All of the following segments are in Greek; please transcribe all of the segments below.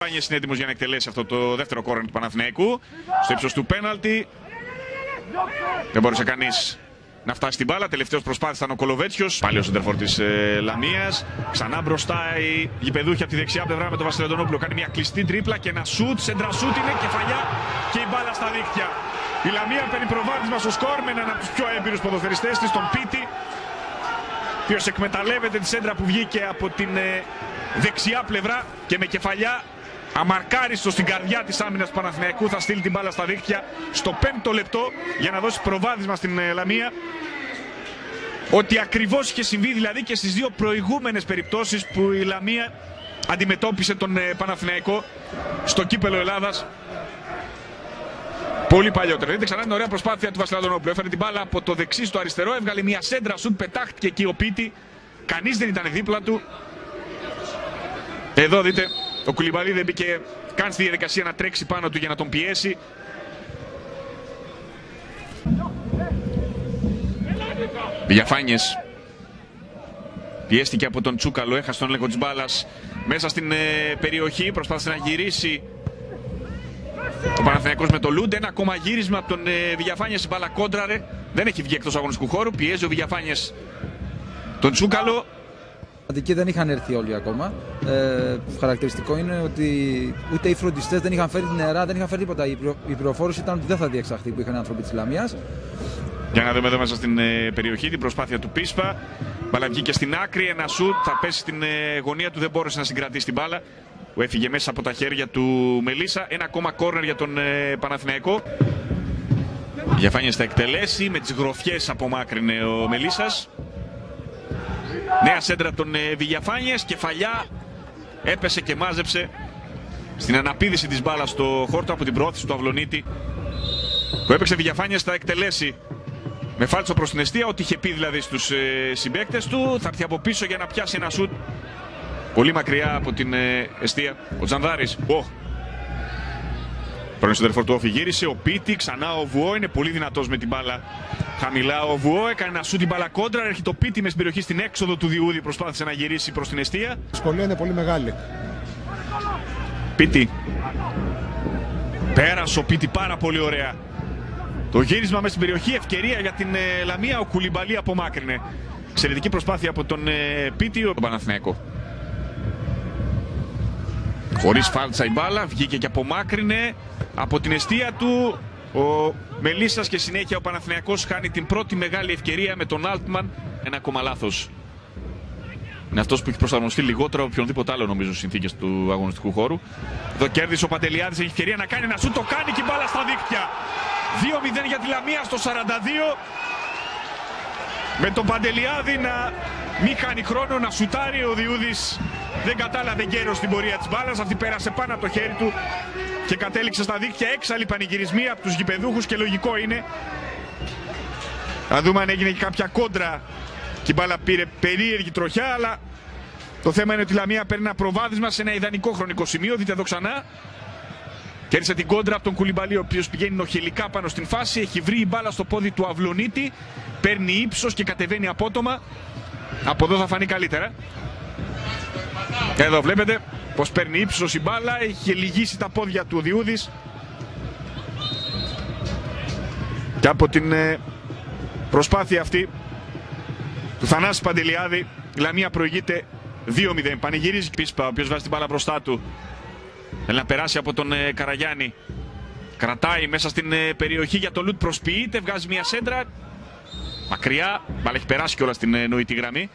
Είναι έτοιμος για να εκτελέσει αυτό το δεύτερο κόρνερ του Παναθηναϊκού. Στο ύψος του πέναλτι. Δεν μπορούσε κανείς να φτάσει στην μπάλα. Τελευταίος προσπάθησε ήταν ο Κολοβέτσιος. Πάλι ο σεντερφόρ της Λαμίας. Ξανά μπροστά η γηπεδούχη από τη δεξιά πλευρά με τον Βασιλετονόπουλο. Κάνει μια κλειστή τρίπλα και ένα σουτ. Σέντρα σουτ είναι κεφαλιά και η μπάλα στα δίχτυα. Η Λαμία παίρνει προβάδισμα στο σκορ με έναν από τους πιο έμπειρους ποδοσφαιριστές της, τον Πίτη. Ο οποίος εκμεταλλεύεται τη σέντρα που βγήκε από την δεξιά πλευρά και με κεφαλιά αμαρκάριστο στην καρδιά της άμυνας του Παναθηναϊκού θα στείλει την μπάλα στα δίχτυα στο 5ο λεπτό για να δώσει προβάδισμα στην Λαμία. Ότι ακριβώς είχε συμβεί δηλαδή και στις δύο προηγούμενες περιπτώσεις που η Λαμία αντιμετώπισε τον Παναθηναϊκό στο κύπελο Ελλάδας. Πολύ παλιότερα. Δείτε ξανά την ωραία προσπάθεια του Βασιλετονόπουλου. Έφερε την μπάλα από το δεξί στο αριστερό, έβγαλε μια σέντρα σουτ, πετάχτηκε εκεί ο Πίτη. Κανείς δεν ήταν δίπλα του. Εδώ δείτε, ο Κουλιμπαλί δεν μπήκε καν στη διαδικασία να τρέξει πάνω του για να τον πιέσει. Διαφάνειες. Πιέστηκε από τον Τσούκαλο, έχασε τον έλεγχο της μπάλας μέσα στην περιοχή, προσπάθησε να γυρίσει ο Παναθηναϊκός με το Λούντ. Ένα ακόμα γύρισμα από τον Βηγιαφάνιες, η μπάλα κόντραρε. Δεν έχει βγει εκτός αγωνιστικού χώρου, πιέζει ο Βηγιαφάνιες τον Τσούκαλο. Δεν είχαν έρθει όλοι ακόμα. Χαρακτηριστικό είναι ότι ούτε οι φροντιστές δεν είχαν φέρει την νερά, δεν είχαν φέρει τίποτα. Η πληροφόρηση ήταν ότι δεν θα διεξαχθεί που είχαν άνθρωποι της Λαμίας. Για να δούμε εδώ μέσα στην περιοχή την προσπάθεια του Πίσπα. Μπάλα βγήκε στην άκρη, ένα σουτ, θα πέσει στην γωνία του, δεν μπόρεσε να συγκρατήσει την μπάλα που έφυγε μέσα από τα χέρια του Μελίσσα. Ένα ακόμα κόρνερ για τον Παναθηναϊκό. Διαφάνειες θα εκτελέσει, με τις γροφιές απομάκρυνε ο Μελισσας. Νέα σέντρα από τον Βηγιαφάνιες, κεφαλιά, έπεσε και μάζεψε στην αναπήδηση της μπάλας στο χόρτο από την προώθηση του Αυλονίτη. Που έπαιξε Βηγιαφάνιες, θα εκτελέσει με φάλτσο προς την εστία, ό,τι είχε πει δηλαδή στους συμπαίκτες του. Θα έρθει από πίσω για να πιάσει ένα σουτ πολύ μακριά από την εστία. Ο Τζανδάρης, πρώην σεντερφόρ του Όφη γύρισε, ο Πίτη, ξανά ο Βουό, είναι πολύ δυνατός με την μπάλα χαμηλά. Ο Βουό έκανε ένα σουτ την μπάλα κόντρα, έρχεται το Πίτη με στην περιοχή στην έξοδο του Διούδη, προσπάθησε να γυρίσει προς την εστία. Η δυσκολία είναι πολύ μεγάλη. Πίτη. Πέρασε ο Πίτη πάρα πολύ ωραία. Το γύρισμα μέσα στην περιοχή, ευκαιρία για την Λαμία, ο Κουλιμπαλί απομάκρυνε. Εξαιρετική προσπάθεια από τον Πίτη, ο Παναθηναϊκό. Χωρίς φάλτσα η μπάλα, βγήκε και απομάκρυνε από την εστία του ο Μελισσας και συνέχεια ο Παναθηναϊκός χάνει την πρώτη μεγάλη ευκαιρία με τον Altman. Ένα ακόμα λάθος. Είναι αυτός που έχει προσαρμοστεί λιγότερο από οποιονδήποτε άλλο νομίζω στις συνθήκες του αγωνιστικού χώρου. Εδώ κέρδισε ο Παντελιάδης, έχει ευκαιρία να κάνει ένα σουτ, το κάνει και η μπάλα στα δίκτυα. 2-0 για τη Λαμία στο 42. Με τον Παντελιάδη να μην χάνει χρόνο να σουτάρει, ο Διούδης δεν κατάλαβε γέρο στην πορεία της μπάλας. Αυτή πέρασε πάνω από το χέρι του και κατέληξε στα δίκτυα. Έξαλλοι πανηγυρισμοί από τους γηπεδούχους και λογικό είναι. Να δούμε αν έγινε και κάποια κόντρα και η μπάλα πήρε περίεργη τροχιά, αλλά το θέμα είναι ότι η Λαμία παίρνει ένα προβάδισμα σε ένα ιδανικό χρονικό σημείο. Δείτε εδώ ξανά. Κέρδισε την κόντρα από τον Κουλιμπαλί, ο οποίος πηγαίνει νοχελικά πάνω στην φάση. Έχει βρει η μπάλα στο πόδι του Αυλονίτη. Παίρνει ύψος και κατεβαίνει απότομα. Από εδώ θα φανεί καλύτερα. Εδώ βλέπετε πως παίρνει ύψος η μπάλα. Έχει λυγίσει τα πόδια του ο Διούδης. Και από την προσπάθεια αυτή του Θανάση Παντελιάδη, η Λαμία προηγείται 2-0. Πανηγυρίζει Πίσπα, ο οποίος βάζει την μπάλα μπροστά του. Θέλει να περάσει από τον Καραγιάννη. Κρατάει μέσα στην περιοχή για το Λουτ, προσποιείται, βγάζει μια σέντρα. Μακριά, μπάλα έχει περάσει κιόλας στην νοητή γραμμή.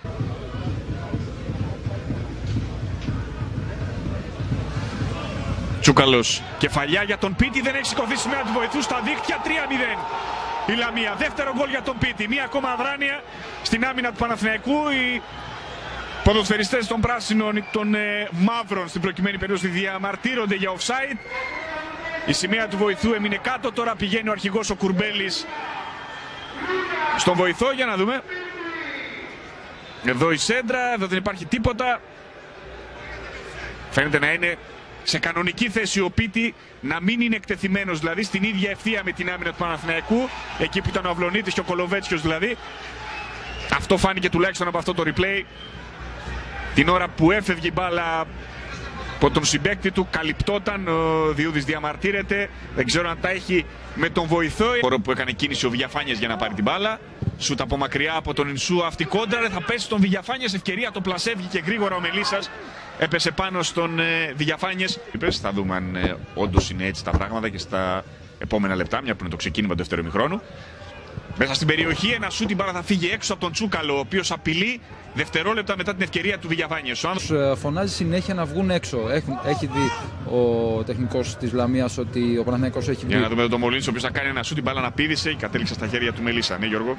Τσούκαλος, κεφαλιά για τον Πίτη, δεν έχει σηκωθεί σημαία του βοηθού στα δίκτυα. 3-0 η Λαμία, δεύτερο γκολ για τον Πίτη. Μία ακόμα αδράνεια στην άμυνα του Παναθηναϊκού. Οι ποδοσφαιριστές των πράσινων, των μαύρων στην προκειμένη περίοδο διαμαρτύρονται για offside. Η σημαία του βοηθού έμεινε κάτω, τώρα πηγαίνει ο αρχηγός ο Κουρμπέλης στον βοηθό, για να δούμε. Εδώ η σέντρα, εδώ δεν υπάρχει τίποτα. Φαίνεται να είναι σε κανονική θέση ο Πίτη, να μην είναι εκτεθειμένος δηλαδή στην ίδια ευθεία με την άμυνα του Παναθηναϊκού, εκεί που ήταν ο Αυλονίτης και ο Κολοβέτσιος δηλαδή. Αυτό φάνηκε τουλάχιστον από αυτό το replay. Την ώρα που έφευγε η μπάλα Από τον συμπαίκτη του καλυπτόταν, ο Διούδης διαμαρτύρεται, δεν ξέρω αν τα έχει με τον βοηθό. Χώρο που έκανε κίνηση ο Βηγιαφάνιες για να πάρει την μπάλα. Σούτ από μακριά από τον Ινσού, αυτή κόντραρε, θα πέσει στον Βηγιαφάνιες, ευκαιρία, το πλασέ, βγήκε γρήγορα ο Μελίσας. Έπεσε πάνω στον Βηγιαφάνιες. Θα δούμε αν όντως είναι έτσι τα πράγματα και στα επόμενα λεπτά, μια που είναι το ξεκίνημα του δεύτερου ημιχρόνου. Μέσα στην περιοχή ένα σούτ, η μπάλα θα φύγει έξω από τον Τσούκαλο, ο οποίος απειλεί δευτερόλεπτα μετά την ευκαιρία του Βηγιαφάνιες. Φωνάζει συνέχεια να βγουν έξω. Έχει δει ο τεχνικός της Λαμίας ότι ο Παναθηναϊκός έχει βγει. Για να δούμε τον Μολίνς, ο οποίος θα κάνει ένα σούτ, η μπάλα να πήδησε και κατέληξε στα χέρια του Μελίσσα. Ναι, Γιώργο.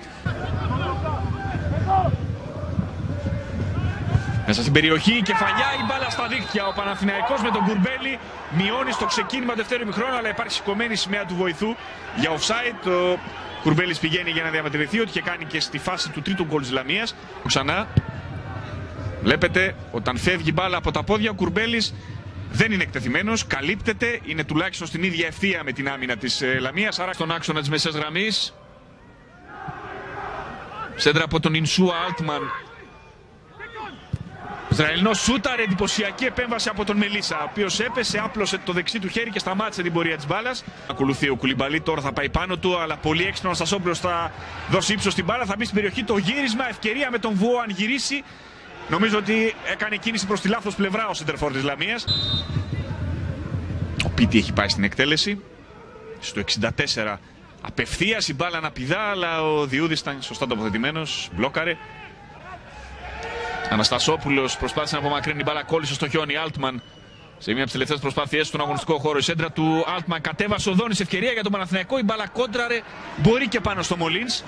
Μέσα στην περιοχή, κεφαλιά, η μπάλα στα δίχτυα. Ο Παναθηναϊκός με τον Κουρμπέλη μειώνει στο ξεκίνημα του δεύτερου ημιχρόνου, αλλά υπάρχει σηκωμένη σημαία του βοηθού για offside. Ο Κουρμπέλης πηγαίνει για να διαμαρτυρηθεί, ότι είχε κάνει και στη φάση του τρίτου γκολ της Λαμίας. Ξανά βλέπετε, όταν φεύγει η μπάλα από τα πόδια, ο Κουρμπέλης δεν είναι εκτεθειμένος, καλύπτεται, είναι τουλάχιστον στην ίδια ευθεία με την άμυνα της Λαμίας. Άρα στον άξονα της μεσαίας γραμμής. Σέντρα από τον Ινσού Altman. Ισραηλινός σούταρε, εντυπωσιακή επέμβαση από τον Μελίσσα, ο οποίος έπεσε, άπλωσε το δεξί του χέρι και σταμάτησε την πορεία της μπάλας. Ακολουθεί ο Κουλιμπαλί, τώρα θα πάει πάνω του, αλλά πολύ έξυπνο ο Σασόμπρος θα δώσει ύψος στην μπάλα, θα μπει στην περιοχή, το γύρισμα, ευκαιρία με τον Βουό αν γυρίσει. Νομίζω ότι έκανε κίνηση προς τη λάθος πλευρά ο σεντερφόρ της Λαμίας. Ο Πίτι έχει πάει στην εκτέλεση. Στο 64 απευθείας η μπάλα να πηδά, αλλά ο Διούδης ήταν σωστά τοποθετημένος, μπλόκαρε. Αναστασόπουλος προσπάθησε να απομακρύνει την μπάλα, κόλλησε στο χιόνι. Altman σε μια από τις τελευταίες προσπάθειές στον αγωνιστικό χώρο. Η σέντρα του Altman κατέβασε ο Δόνης, ευκαιρία για τον Παναθηναϊκό. Η μπάλα κόντραρε, μπορεί και πάνω στο Μολίνς.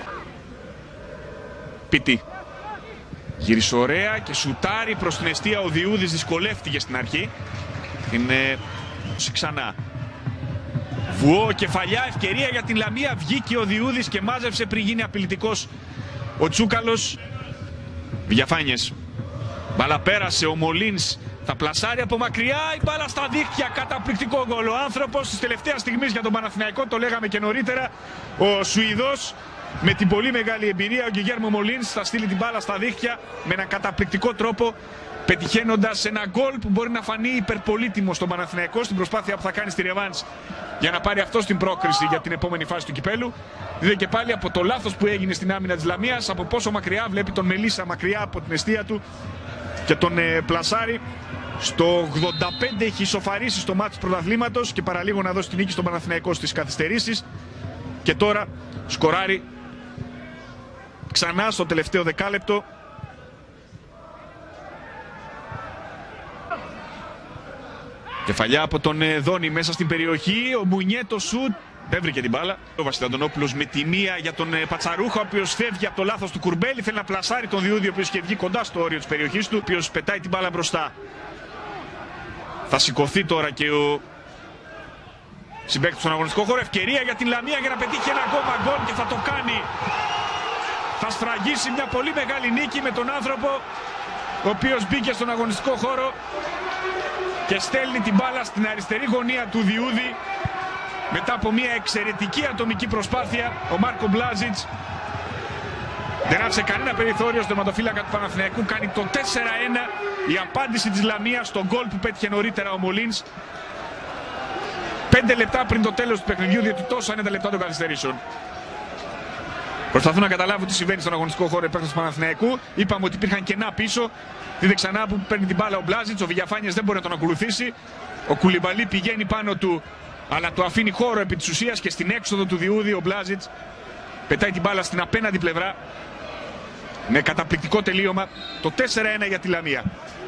Πίτι γύρισε ωραία και σουτάρει προς την εστία. Ο Διούδης δυσκολεύτηκε στην αρχή. Είναι ξανά. Βουό, κεφαλιά, ευκαιρία για την Λαμία. Βγήκε ο Διούδης και μάζεψε πριν γίνει απειλητικός ο Τσούκαλος. Βηγιαφάνιες. Μπάλα πέρασε, ο Μολίνς θα πλασάρει από μακριά, η μπάλα στα δίχτυα, καταπληκτικό γκολ. Ο άνθρωπος της τελευταίας στιγμής για τον Παναθηναϊκό, το λέγαμε και νωρίτερα, ο Σουηδός με την πολύ μεγάλη εμπειρία, ο Γκιγέρμο Μολίνς θα στείλει την μπάλα στα δίχτυα με έναν καταπληκτικό τρόπο, πετυχαίνοντας ένα γκολ που μπορεί να φανεί υπερπολίτιμο στον Παναθηναϊκό στην προσπάθεια που θα κάνει στη ρεβάνς για να πάρει αυτό την πρόκριση για την επόμενη φάση του κυπέλου. Δείτε και πάλι από το λάθος που έγινε στην άμυνα της Λαμίας, από πόσο μακριά βλέπει τον Μελίσσα μακριά από την εστία του και τον πλασάρει. Στο 85 έχει ισοφαρίσει στο μάτι του πρωταθλήματος και παραλίγο να δώσει την νίκη στον Παναθηναϊκό στις καθυστερήσεις. Και τώρα σκοράρει ξανά στο τελευταίο δεκάλεπτο. Κεφαλιά από τον Δόνη μέσα στην περιοχή. Ο Μουνιέ το σουτ. Δεν βρήκε την μπάλα. Ο Βασιλαντονόπουλος με τη μία για τον Πατσαρούχο, ο οποίος φεύγει από το λάθος του Κουρμπέλη. Θέλει να πλασάρει τον Διούδη, ο οποίος είχε βγει κοντά στο όριο της περιοχής του, ο οποίος πετάει την μπάλα μπροστά. Θα σηκωθεί τώρα και ο συμπαίκτης στον αγωνιστικό χώρο. Ευκαιρία για την Λαμία για να πετύχει ένα ακόμα γκολ και θα το κάνει. Θα σφραγίσει μια πολύ μεγάλη νίκη με τον άνθρωπο ο οποίος μπήκε στον αγωνιστικό χώρο και στέλνει την μπάλα στην αριστερή γωνία του Διούδη. Μετά από μια εξαιρετική ατομική προσπάθεια, ο Μάρκο Μπλάζιτς δεν άφησε κανένα περιθώριο στο τερματοφύλακα του Παναθηναϊκού. Κάνει το 4-1, η απάντηση της Λαμίας στο γκολ που πέτυχε νωρίτερα ο Μολίνς. 5 λεπτά πριν το τέλος του παιχνιδιού, διότι τόσα είναι τα λεπτά των καθυστερήσεων. Προσπαθούν να καταλάβουν τι συμβαίνει στον αγωνιστικό χώρο υπέρ του Παναθηναϊκού. Είπαμε ότι υπήρχαν κενά πίσω. Δείτε ξανά που παίρνει την μπάλα ο Μπλάζιτς. Ο Βηγιαφάνιες δεν μπορεί να τον ακολουθήσει. Ο Κουλιμπαλί πηγαίνει πάνω του, αλλά του αφήνει χώρο επί της ουσίας και στην έξοδο του Διούδη ο Μπλάζιτς πετάει την μπάλα στην απέναντι πλευρά. Με καταπληκτικό τελείωμα. Το 4-1 για τη Λαμία.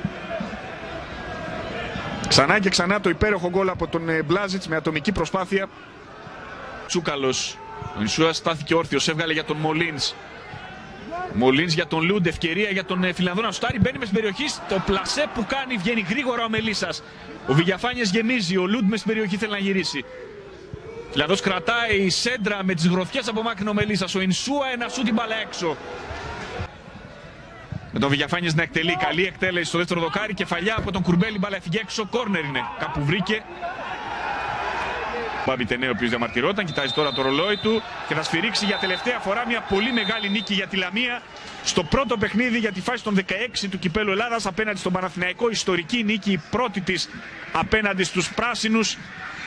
Ξανά και ξανά το υπέροχο γκολ από τον Μπλάζιτς με ατομική προσπάθεια. Τσούκαλος. Ο Ινσούας στάθηκε όρθιος, έβγαλε για τον Μολίνς. Μολίνς για τον Λούντ, ευκαιρία για τον Φιλανδό να σουτάρει. Μπαίνει με στην περιοχή, το πλασέ που κάνει βγαίνει γρήγορα ο Μελίσσας. Ο Βηγιαφάνιες γεμίζει, ο Λούντ με στην περιοχή θέλει να γυρίσει. Φιλανδός κρατάει η σέντρα με τις γροθιές από μάκρυνο ο Μελίσσας. Ο Ινσούα ένα σούτ την μπάλα έξω. Με τον Βηγιαφάνιες να εκτελεί, καλή εκτέλεση στο δεύτερο δοκάρι. Κεφαλιά από τον Κουρμπέλη, μπάλα έφυγε έξω. Κόρνερ είναι, κάπου βρήκε. Μπάμπη Τενέ, ο οποίος διαμαρτυρόταν, κοιτάζει τώρα το ρολόι του και θα σφυρίξει για τελευταία φορά μια πολύ μεγάλη νίκη για τη Λαμία στο πρώτο παιχνίδι για τη φάση των 16 του Κυπέλλου Ελλάδας απέναντι στον Παναθηναϊκό. Ιστορική νίκη, η πρώτη της απέναντι στους πράσινους.